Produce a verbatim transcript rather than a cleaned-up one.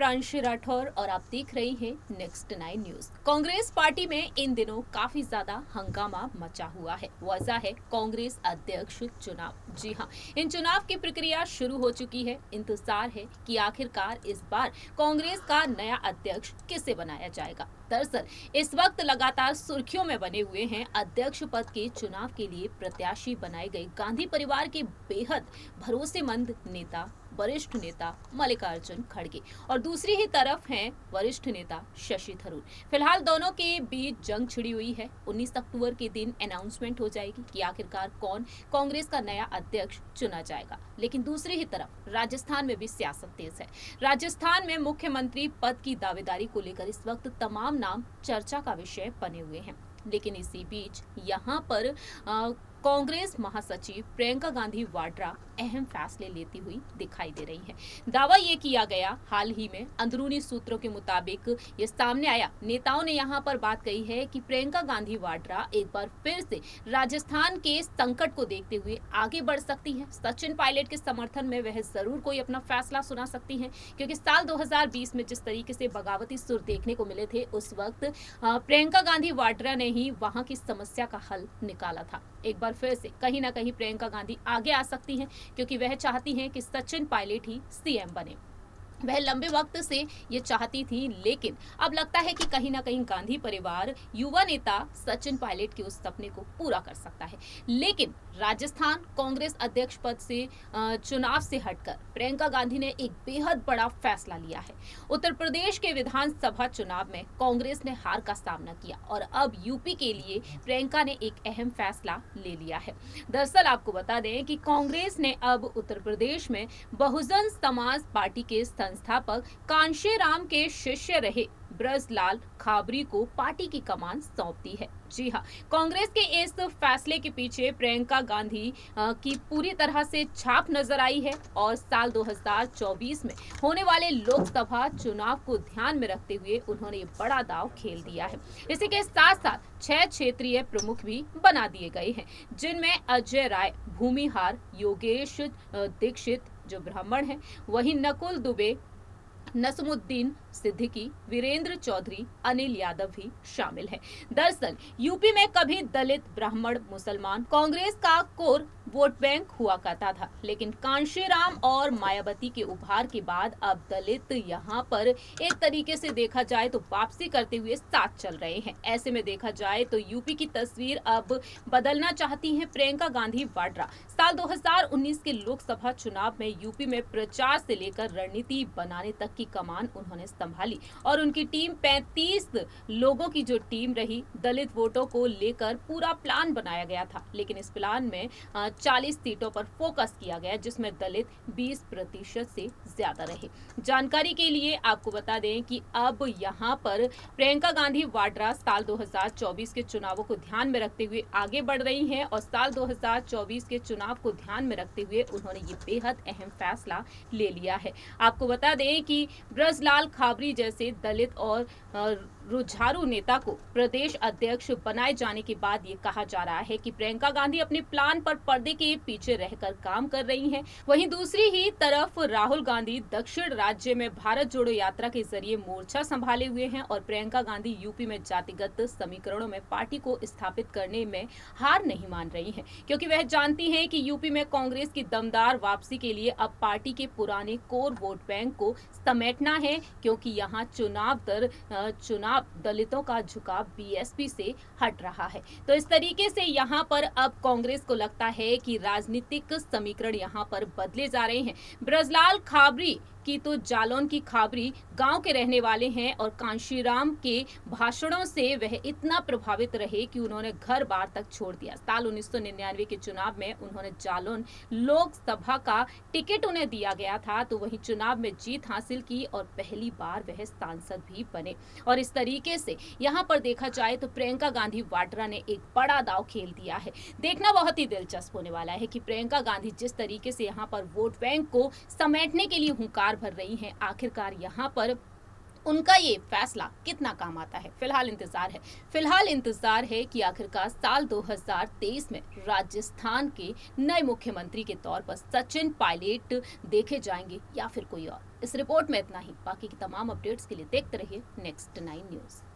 प्रांशी राठौर और आप देख रही हैं next nine news. Congress party में इन दिनों काफी ज्यादा हंगामा मचा हुआ है। वजह है कांग्रेस अध्यक्ष चुनाव। जी हां, इन चुनाव की प्रक्रिया शुरू हो चुकी है। इंतजार है कि आखिरकार इस बार कांग्रेस का नया अध्यक्ष किसे बनाया जाएगा। दरअसल इस वक्त लगातार सुर्खियों में बने हुए हैं अध्यक्ष पद के चुनाव के लिए प्रत्याशी बनाए गए गांधी परिवार के बेहद भरोसेमंद नेता वरिष्ठ नेता मल्लिकार्जुन खड़गे और दूसरी ही तरफ हैं वरिष्ठ नेता शशि थरूर। फिलहाल दोनों के बीच जंग छिड़ी हुई है। उन्नीस अक्टूबर के दिन अनाउंसमेंट हो जाएगी कि आखिरकार कौन कांग्रेस का नया अध्यक्ष चुना जाएगा। लेकिन दूसरी ही तरफ राजस्थान में भी सियासत तेज है। राजस्थान में मुख्यमंत्री पद की दावेदारी को लेकर इस वक्त तमाम नाम चर्चा का विषय बने हुए हैं। लेकिन इसी बीच यहाँ पर आ, कांग्रेस महासचिव प्रियंका गांधी वाड्रा अहम फैसले लेती हुई दिखाई दे रही है। दावा ये किया गया, हाल ही में अंदरूनी सूत्रों के मुताबिक ये सामने आया। नेताओं ने यहाँ पर बात कही है कि प्रियंका गांधी वाड्रा एक बार फिर से राजस्थान के संकट को देखते हुए आगे बढ़ सकती हैं। सचिन पायलट के समर्थन में वह जरूर कोई अपना फैसला सुना सकती हैं, क्योंकि साल दो हजार बीस में जिस तरीके से बगावती सुर देखने को मिले थे, उस वक्त प्रियंका गांधी वाड्रा ने ही वहां की समस्या का हल निकाला था। एक बार फिर से कहीं ना कहीं प्रियंका गांधी आगे आ सकती हैं, क्योंकि वह चाहती हैं कि सचिन पायलट ही सीएम बने। वह लंबे वक्त से ये चाहती थी, लेकिन अब लगता है कि कहीं ना कहीं गांधी परिवार युवा नेता सचिन पायलट के उस सपने को पूरा कर सकता है। लेकिन राजस्थान कांग्रेस अध्यक्ष पद से चुनाव से हटकर प्रियंका गांधी ने एक बेहद बड़ा फैसला लिया है। उत्तर प्रदेश के विधानसभा चुनाव में कांग्रेस ने हार का सामना किया और अब यूपी के लिए प्रियंका ने एक अहम फैसला ले लिया है। दरअसल आपको बता दें कि कांग्रेस ने अब उत्तर प्रदेश में बहुजन समाज पार्टी के संस्थापक कांशीराम के शिष्य रहे ब्रजलाल खाबरी को पार्टी की कमान सौंप दी है। जी हां, कांग्रेस के इस फैसले के पीछे प्रियंका गांधी की पूरी तरह से छाप नजर आई है और साल दो हजार चौबीस में होने वाले लोकसभा चुनाव को ध्यान में रखते हुए उन्होंने बड़ा दांव खेल दिया है। इसी के साथ साथ छह क्षेत्रीय प्रमुख भी बना दिए गए हैं, जिनमें अजय राय भूमिहार, योगेश दीक्षित जो ब्राह्मण है, वहीं नकुल दुबे, नसमुद्दीन सिद्दीकी, वीरेंद्र चौधरी, अनिल यादव भी शामिल हैं। दरअसल यूपी में कभी दलित, ब्राह्मण, मुसलमान कांग्रेस का कोर वोट बैंक हुआ करता था, लेकिन कांशीराम और मायावती के उभार के बाद अब दलित यहां पर एक तरीके से देखा जाए तो वापसी करते हुए साथ चल रहे हैं। ऐसे में देखा जाए तो यूपी की तस्वीर अब बदलना चाहती हैं प्रियंका गांधी वाड्रा। साल दो हजार उन्नीस के लोकसभा चुनाव में यूपी में प्रचार से लेकर रणनीति बनाने तक की कमान उन्होंने संभाली और उनकी टीम पैंतीस लोगों की जो टीम रही, दलित वोटों को लेकर पूरा प्लान बनाया गया था। लेकिन इस प्लान में चालीस सीटों पर फोकस किया गया, जिसमें दलित बीस प्रतिशत से ज्यादा रहे। जानकारी के लिए आपको बता दें कि अब यहां पर प्रियंका गांधी वाड्रा साल दो हजार चौबीस के चुनावों को ध्यान में रखते हुए आगे बढ़ रही हैं और साल दो हजार चौबीस के चुनाव को ध्यान में रखते हुए उन्होंने ये बेहद अहम फैसला ले लिया है। आपको बता दें कि ब्रजलाल खाबरी जैसे दलित और रुझारू नेता को प्रदेश अध्यक्ष बनाए जाने के बाद ये कहा जा रहा है कि प्रियंका गांधी अपने प्लान पर पर्दे के पीछे रहकर काम कर रही हैं। वहीं दूसरी ही तरफ राहुल गांधी दक्षिण राज्य में भारत जोड़ो यात्रा के जरिए मोर्चा संभाले हुए हैं और प्रियंका गांधी यूपी में जातिगत समीकरणों में पार्टी को स्थापित करने में हार नहीं मान रही हैं, क्योंकि वह जानती हैं कि यूपी में कांग्रेस की दमदार वापसी के लिए अब पार्टी के पुराने कोर वोट बैंक को समेटना है, क्योंकि यहाँ चुनाव दर चुनाव दलितों का झुकाव बीएसपी से हट रहा है। तो इस तरीके से यहाँ पर अब कांग्रेस को लगता है कि राजनीतिक समीकरण यहाँ पर बदले जा रहे हैं। ब्रजलाल खाबरी की तो जालौन की खाबरी गांव के रहने वाले हैं और कांशीराम के भाषणों से वह इतना प्रभावित रहे कि उन्होंने घर बार तक छोड़ दिया। साल उन्नीस सौ निन्यानवे के चुनाव में उन्होंने जालौन लोकसभा का टिकट उन्हें दिया गया था, तो वही चुनाव में जीत हासिल की और पहली बार वह सांसद भी बने। और इस तरीके से यहाँ पर देखा जाए तो प्रियंका गांधी वाड्रा ने एक बड़ा दांव खेल दिया है। देखना बहुत ही दिलचस्प होने वाला है कि प्रियंका गांधी जिस तरीके से यहाँ पर वोट बैंक को समेटने के लिए हुंकार भर रही हैं, आखिरकार यहाँ पर उनका ये फैसला कितना काम आता है, फिलहाल इंतजार है फिलहाल इंतजार है कि आखिरकार साल दो हज़ार तेईस में राजस्थान के नए मुख्यमंत्री के तौर पर सचिन पायलट देखे जाएंगे या फिर कोई और। इस रिपोर्ट में इतना ही। बाकी की तमाम अपडेट्स के लिए देखते रहिए नेक्स्ट नाइन न्यूज।